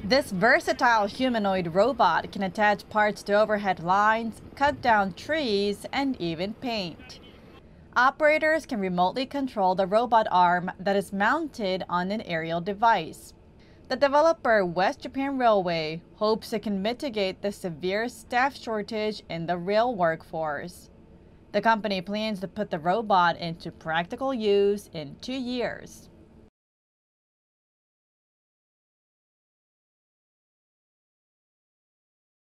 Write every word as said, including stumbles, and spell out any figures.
This versatile humanoid robot can attach parts to overhead lines, cut down trees, and even paint. Operators can remotely control the robot arm that is mounted on an aerial device. The developer, West Japan Railway, hopes it can mitigate the severe staff shortage in the rail workforce. The company plans to put the robot into practical use in two years.